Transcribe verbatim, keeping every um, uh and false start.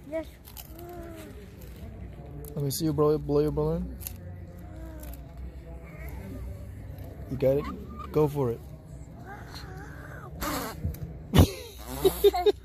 Yes. Let me see you blow, blow your balloon. You got it? Go for it.